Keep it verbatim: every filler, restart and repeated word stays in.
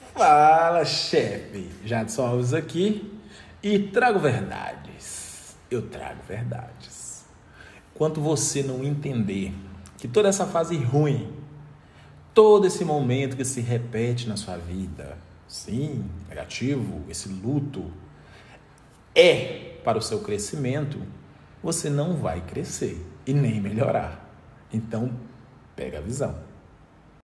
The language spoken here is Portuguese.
Fala, chefe! Jadson Alves aqui e trago verdades. Eu trago verdades. Enquanto você não entender que toda essa fase ruim, todo esse momento que se repete na sua vida, sim, negativo, esse luto, é para o seu crescimento, você não vai crescer e nem melhorar. Então, pega a visão.